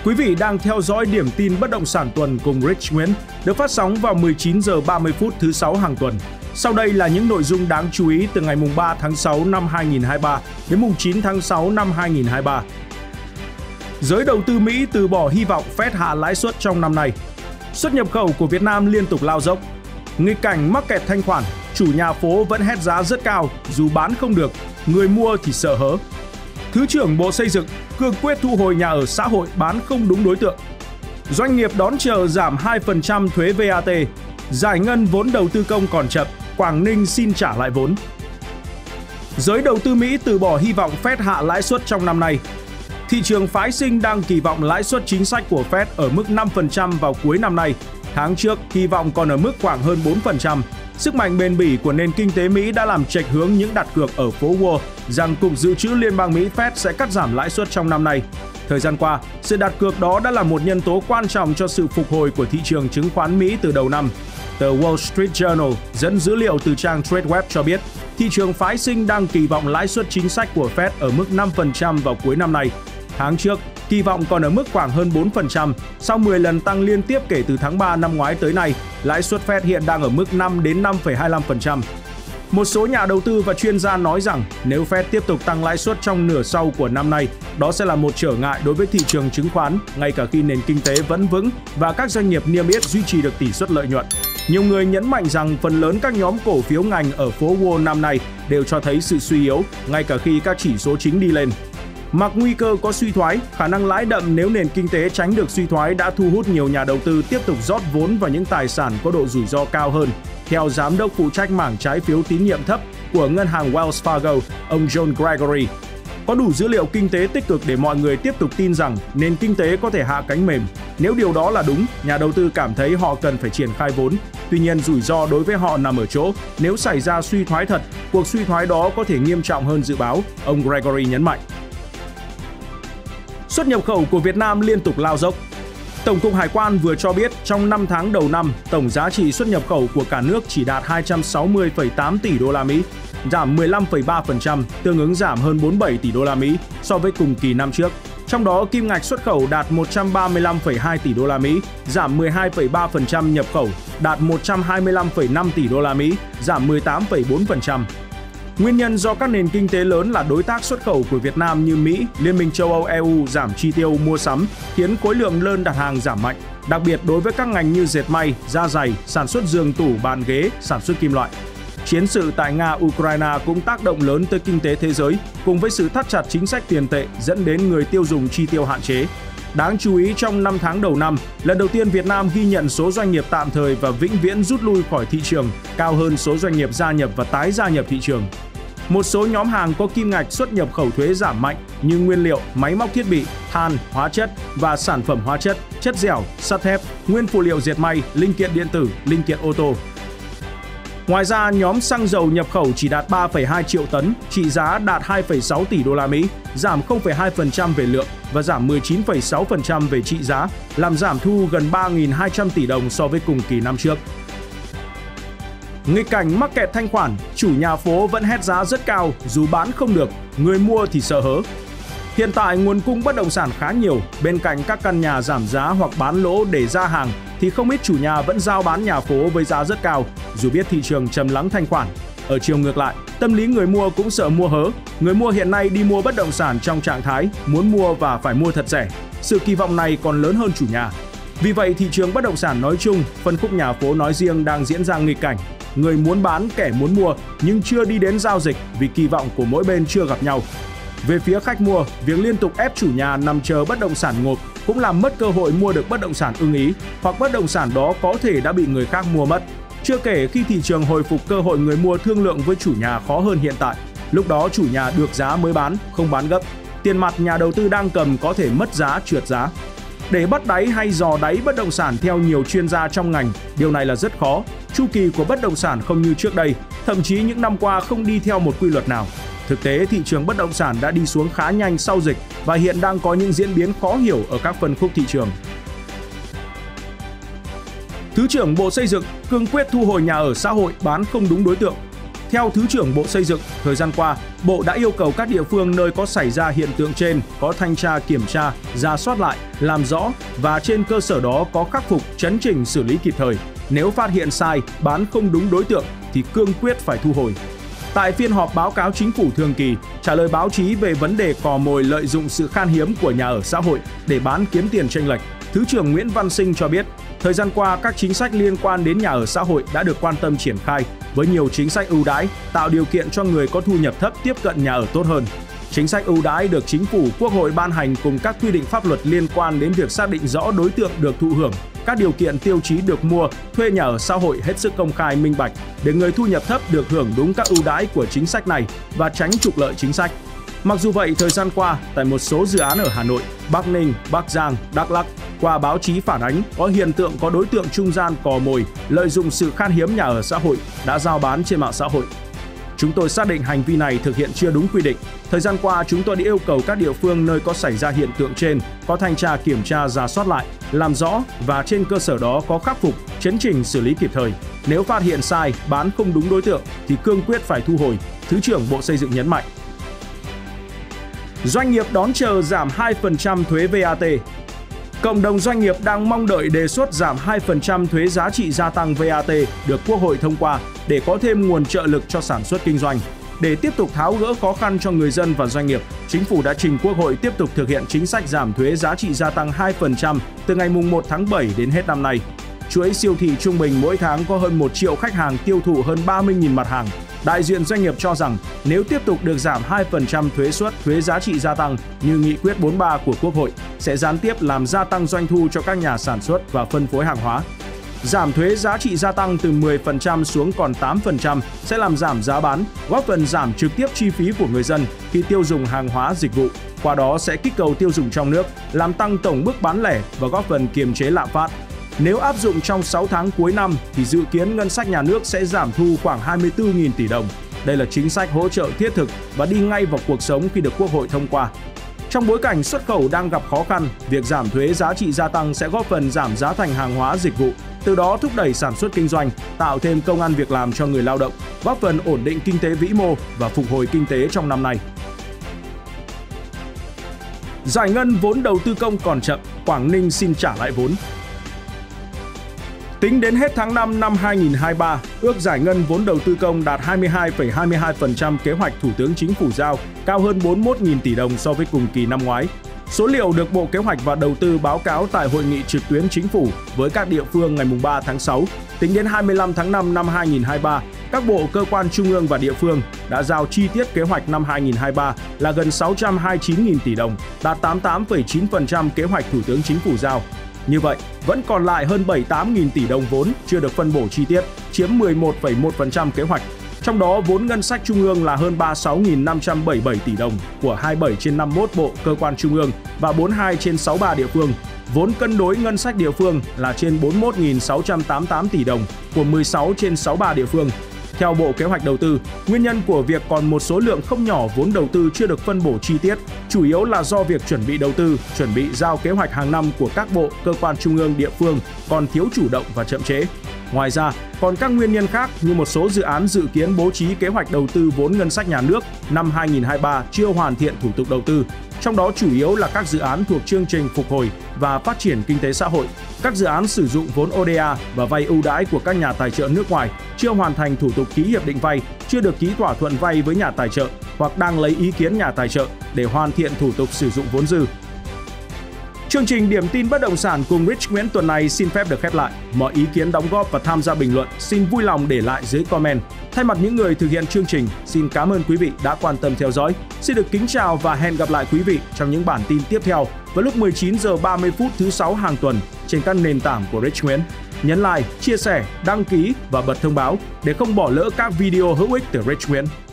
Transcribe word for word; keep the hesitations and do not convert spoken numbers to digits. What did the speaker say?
Quý vị đang theo dõi điểm tin bất động sản tuần cùng Rich Nguyễn, được phát sóng vào mười chín giờ ba mươi phút thứ sáu hàng tuần. Sau đây là những nội dung đáng chú ý từ ngày ba tháng sáu năm hai nghìn không trăm hai mươi ba đến chín tháng sáu năm hai nghìn không trăm hai mươi ba. Giới đầu tư Mỹ từ bỏ hy vọng Fed hạ lãi suất trong năm nay. Xuất nhập khẩu của Việt Nam liên tục lao dốc. Nghịch cảnh mắc kẹt thanh khoản, chủ nhà phố vẫn hét giá rất cao dù bán không được, người mua thì sợ hớ. Thứ trưởng Bộ Xây dựng cương quyết thu hồi nhà ở xã hội bán không đúng đối tượng. Doanh nghiệp đón chờ giảm hai phần trăm thuế vê a tê. Giải ngân vốn đầu tư công còn chậm, Quảng Ninh xin trả lại vốn. Giới đầu tư Mỹ từ bỏ hy vọng Fed hạ lãi suất trong năm nay. Thị trường phái sinh đang kỳ vọng lãi suất chính sách của Fed ở mức năm phần trăm vào cuối năm nay. Tháng trước, kỳ vọng còn ở mức khoảng hơn bốn phần trăm. Sức mạnh bền bỉ của nền kinh tế Mỹ đã làm chệch hướng những đặt cược ở phố Wall rằng Cục Dự trữ Liên bang Mỹ Fed sẽ cắt giảm lãi suất trong năm nay. Thời gian qua, sự đặt cược đó đã là một nhân tố quan trọng cho sự phục hồi của thị trường chứng khoán Mỹ từ đầu năm. Tờ Wall Street Journal dẫn dữ liệu từ trang TradeWeb cho biết, thị trường phái sinh đang kỳ vọng lãi suất chính sách của Fed ở mức năm phần trăm vào cuối năm nay. Tháng trước, kỳ vọng còn ở mức khoảng hơn bốn phần trăm. Sau mười lần tăng liên tiếp kể từ tháng ba năm ngoái tới nay, lãi suất Fed hiện đang ở mức năm đến năm phẩy hai lăm phần trăm. Một số nhà đầu tư và chuyên gia nói rằng nếu Fed tiếp tục tăng lãi suất trong nửa sau của năm nay, đó sẽ là một trở ngại đối với thị trường chứng khoán, ngay cả khi nền kinh tế vẫn vững và các doanh nghiệp niêm yết duy trì được tỷ suất lợi nhuận. Nhiều người nhấn mạnh rằng phần lớn các nhóm cổ phiếu ngành ở phố Wall năm nay đều cho thấy sự suy yếu, ngay cả khi các chỉ số chính đi lên. Mặc nguy cơ có suy thoái, khả năng lãi đậm nếu nền kinh tế tránh được suy thoái đã thu hút nhiều nhà đầu tư tiếp tục rót vốn vào những tài sản có độ rủi ro cao hơn. Theo giám đốc phụ trách mảng trái phiếu tín nhiệm thấp của ngân hàng Wells Fargo, ông John Gregory, có đủ dữ liệu kinh tế tích cực để mọi người tiếp tục tin rằng nền kinh tế có thể hạ cánh mềm. Nếu điều đó là đúng, nhà đầu tư cảm thấy họ cần phải triển khai vốn. Tuy nhiên, rủi ro đối với họ nằm ở chỗ, nếu xảy ra suy thoái thật, cuộc suy thoái đó có thể nghiêm trọng hơn dự báo, ông Gregory nhấn mạnh. Xuất nhập khẩu của Việt Nam liên tục lao dốc. Tổng cục Hải quan vừa cho biết trong năm tháng đầu năm, tổng giá trị xuất nhập khẩu của cả nước chỉ đạt hai trăm sáu mươi phẩy tám tỷ đô la Mỹ, giảm mười lăm phẩy ba phần trăm, tương ứng giảm hơn bốn mươi bảy tỷ đô la Mỹ so với cùng kỳ năm trước. Trong đó, kim ngạch xuất khẩu đạt một trăm ba mươi lăm phẩy hai tỷ đô la Mỹ, giảm mười hai phẩy ba phần trăm, nhập khẩu đạt một trăm hai mươi lăm phẩy năm tỷ đô la Mỹ, giảm mười tám phẩy bốn phần trăm. Nguyên nhân do các nền kinh tế lớn là đối tác xuất khẩu của Việt Nam như Mỹ, Liên minh châu Âu e u giảm chi tiêu mua sắm, khiến khối lượng đơn đặt hàng giảm mạnh, đặc biệt đối với các ngành như dệt may, da giày, sản xuất giường tủ, bàn ghế, sản xuất kim loại. Chiến sự tại Nga-Ukraine cũng tác động lớn tới kinh tế thế giới, cùng với sự thắt chặt chính sách tiền tệ dẫn đến người tiêu dùng chi tiêu hạn chế. Đáng chú ý, trong năm tháng đầu năm, lần đầu tiên Việt Nam ghi nhận số doanh nghiệp tạm thời và vĩnh viễn rút lui khỏi thị trường cao hơn số doanh nghiệp gia nhập và tái gia nhập thị trường. Một số nhóm hàng có kim ngạch xuất nhập khẩu thuế giảm mạnh như nguyên liệu, máy móc thiết bị, than, hóa chất và sản phẩm hóa chất, chất dẻo, sắt thép, nguyên phụ liệu dệt may, linh kiện điện tử, linh kiện ô tô. Ngoài ra, nhóm xăng dầu nhập khẩu chỉ đạt ba phẩy hai triệu tấn, trị giá đạt hai phẩy sáu tỷ đô la Mỹ, giảm không phẩy hai phần trăm về lượng và giảm mười chín phẩy sáu phần trăm về trị giá, làm giảm thu gần ba nghìn hai trăm tỷ đồng so với cùng kỳ năm trước. Nghịch cảnh mắc kẹt thanh khoản, chủ nhà phố vẫn hét giá rất cao dù bán không được, người mua thì sợ hớ. Hiện tại nguồn cung bất động sản khá nhiều, bên cạnh các căn nhà giảm giá hoặc bán lỗ để ra hàng thì không ít chủ nhà vẫn giao bán nhà phố với giá rất cao, dù biết thị trường trầm lắng thanh khoản. Ở chiều ngược lại, tâm lý người mua cũng sợ mua hớ. Người mua hiện nay đi mua bất động sản trong trạng thái muốn mua và phải mua thật rẻ. Sự kỳ vọng này còn lớn hơn chủ nhà. Vì vậy, thị trường bất động sản nói chung, phân khúc nhà phố nói riêng đang diễn ra nghịch cảnh. Người muốn bán, kẻ muốn mua nhưng chưa đi đến giao dịch vì kỳ vọng của mỗi bên chưa gặp nhau. Về phía khách mua, việc liên tục ép chủ nhà nằm chờ bất động sản ngộp cũng làm mất cơ hội mua được bất động sản ưng ý, hoặc bất động sản đó có thể đã bị người khác mua mất. Chưa kể khi thị trường hồi phục, cơ hội người mua thương lượng với chủ nhà khó hơn hiện tại. Lúc đó chủ nhà được giá mới bán, không bán gấp. Tiền mặt nhà đầu tư đang cầm có thể mất giá, trượt giá. Để bắt đáy hay dò đáy bất động sản theo nhiều chuyên gia trong ngành, điều này là rất khó. Chu kỳ của bất động sản không như trước đây, thậm chí những năm qua không đi theo một quy luật nào. Thực tế, thị trường bất động sản đã đi xuống khá nhanh sau dịch và hiện đang có những diễn biến khó hiểu ở các phân khúc thị trường. Thứ trưởng Bộ Xây dựng cương quyết thu hồi nhà ở xã hội bán không đúng đối tượng. Theo Thứ trưởng Bộ Xây dựng, thời gian qua, Bộ đã yêu cầu các địa phương nơi có xảy ra hiện tượng trên có thanh tra kiểm tra, rà soát lại, làm rõ và trên cơ sở đó có khắc phục, chấn chỉnh xử lý kịp thời. Nếu phát hiện sai, bán không đúng đối tượng thì cương quyết phải thu hồi. Tại phiên họp báo cáo chính phủ thường kỳ, trả lời báo chí về vấn đề cò mồi lợi dụng sự khan hiếm của nhà ở xã hội để bán kiếm tiền chênh lệch, Thứ trưởng Nguyễn Văn Sinh cho biết, thời gian qua các chính sách liên quan đến nhà ở xã hội đã được quan tâm triển khai với nhiều chính sách ưu đãi, tạo điều kiện cho người có thu nhập thấp tiếp cận nhà ở tốt hơn. Chính sách ưu đãi được Chính phủ, Quốc hội ban hành cùng các quy định pháp luật liên quan đến việc xác định rõ đối tượng được thụ hưởng, các điều kiện tiêu chí được mua, thuê nhà ở xã hội hết sức công khai minh bạch để người thu nhập thấp được hưởng đúng các ưu đãi của chính sách này và tránh trục lợi chính sách. Mặc dù vậy, thời gian qua, tại một số dự án ở Hà Nội, Bắc Ninh, Bắc Giang, Đắk Lắk, qua báo chí phản ánh có hiện tượng có đối tượng trung gian cò mồi lợi dụng sự khan hiếm nhà ở xã hội đã giao bán trên mạng xã hội. Chúng tôi xác định hành vi này thực hiện chưa đúng quy định. Thời gian qua, chúng tôi đã yêu cầu các địa phương nơi có xảy ra hiện tượng trên có thanh tra kiểm tra rà soát lại, làm rõ và trên cơ sở đó có khắc phục, chấn chỉnh xử lý kịp thời. Nếu phát hiện sai, bán không đúng đối tượng thì cương quyết phải thu hồi, Thứ trưởng Bộ Xây dựng nhấn mạnh. Doanh nghiệp đón chờ giảm hai phần trăm thuế vê a tê. Cộng đồng doanh nghiệp đang mong đợi đề xuất giảm hai phần trăm thuế giá trị gia tăng vê a tê được Quốc hội thông qua để có thêm nguồn trợ lực cho sản xuất kinh doanh. Để tiếp tục tháo gỡ khó khăn cho người dân và doanh nghiệp, Chính phủ đã trình Quốc hội tiếp tục thực hiện chính sách giảm thuế giá trị gia tăng hai phần trăm từ ngày mùng một tháng bảy đến hết năm nay. Chuỗi siêu thị trung bình mỗi tháng có hơn một triệu khách hàng tiêu thụ hơn ba mươi nghìn mặt hàng. Đại diện doanh nghiệp cho rằng nếu tiếp tục được giảm hai phần trăm thuế suất thuế giá trị gia tăng như nghị quyết bốn mươi ba của Quốc hội sẽ gián tiếp làm gia tăng doanh thu cho các nhà sản xuất và phân phối hàng hóa. Giảm thuế giá trị gia tăng từ mười phần trăm xuống còn tám phần trăm sẽ làm giảm giá bán, góp phần giảm trực tiếp chi phí của người dân khi tiêu dùng hàng hóa dịch vụ. Qua đó sẽ kích cầu tiêu dùng trong nước, làm tăng tổng mức bán lẻ và góp phần kiềm chế lạm phát. Nếu áp dụng trong sáu tháng cuối năm thì dự kiến ngân sách nhà nước sẽ giảm thu khoảng hai mươi tư nghìn tỷ đồng. Đây là chính sách hỗ trợ thiết thực và đi ngay vào cuộc sống khi được Quốc hội thông qua. Trong bối cảnh xuất khẩu đang gặp khó khăn, việc giảm thuế giá trị gia tăng sẽ góp phần giảm giá thành hàng hóa dịch vụ, từ đó thúc đẩy sản xuất kinh doanh, tạo thêm công ăn việc làm cho người lao động, góp phần ổn định kinh tế vĩ mô và phục hồi kinh tế trong năm nay. Giải ngân vốn đầu tư công còn chậm, Quảng Ninh xin trả lại vốn. Tính đến hết tháng năm năm hai nghìn không trăm hai mươi ba, ước giải ngân vốn đầu tư công đạt hai mươi hai phẩy hai mươi hai phần trăm kế hoạch Thủ tướng Chính phủ giao, cao hơn bốn mươi mốt nghìn tỷ đồng so với cùng kỳ năm ngoái. Số liệu được Bộ Kế hoạch và Đầu tư báo cáo tại Hội nghị trực tuyến Chính phủ với các địa phương ngày ba tháng sáu. Tính đến hai mươi lăm tháng năm năm hai nghìn không trăm hai mươi ba, các bộ cơ quan trung ương và địa phương đã giao chi tiết kế hoạch năm hai nghìn không trăm hai mươi ba là gần sáu trăm hai mươi chín nghìn tỷ đồng, đạt tám mươi tám phẩy chín phần trăm kế hoạch Thủ tướng Chính phủ giao. Như vậy, vẫn còn lại hơn bảy mươi tám nghìn tỷ đồng vốn chưa được phân bổ chi tiết, chiếm mười một phẩy một phần trăm kế hoạch. Trong đó, vốn ngân sách trung ương là hơn ba mươi sáu nghìn năm trăm bảy mươi bảy tỷ đồng của hai mươi bảy trên năm mươi mốt bộ cơ quan trung ương và bốn mươi hai trên sáu mươi ba địa phương. Vốn cân đối ngân sách địa phương là trên bốn mươi mốt nghìn sáu trăm tám mươi tám tỷ đồng của mười sáu trên sáu mươi ba địa phương. Theo Bộ Kế hoạch Đầu tư, nguyên nhân của việc còn một số lượng không nhỏ vốn đầu tư chưa được phân bổ chi tiết, chủ yếu là do việc chuẩn bị đầu tư, chuẩn bị giao kế hoạch hàng năm của các bộ, cơ quan trung ương, địa phương còn thiếu chủ động và chậm trễ. Ngoài ra, còn các nguyên nhân khác như một số dự án dự kiến bố trí kế hoạch đầu tư vốn ngân sách nhà nước năm hai nghìn không trăm hai mươi ba chưa hoàn thiện thủ tục đầu tư. Trong đó chủ yếu là các dự án thuộc chương trình phục hồi và phát triển kinh tế xã hội, các dự án sử dụng vốn ô đê a và vay ưu đãi của các nhà tài trợ nước ngoài chưa hoàn thành thủ tục ký hiệp định vay, chưa được ký thỏa thuận vay với nhà tài trợ hoặc đang lấy ý kiến nhà tài trợ để hoàn thiện thủ tục sử dụng vốn dư. Chương trình Điểm tin bất động sản cùng Rich Nguyễn tuần này xin phép được khép lại. Mọi ý kiến đóng góp và tham gia bình luận xin vui lòng để lại dưới comment. Thay mặt những người thực hiện chương trình, xin cảm ơn quý vị đã quan tâm theo dõi. Xin được kính chào và hẹn gặp lại quý vị trong những bản tin tiếp theo vào lúc mười chín giờ ba mươi phút thứ sáu hàng tuần trên các nền tảng của Rich Nguyễn. Nhấn like, chia sẻ, đăng ký và bật thông báo để không bỏ lỡ các video hữu ích từ Rich Nguyễn.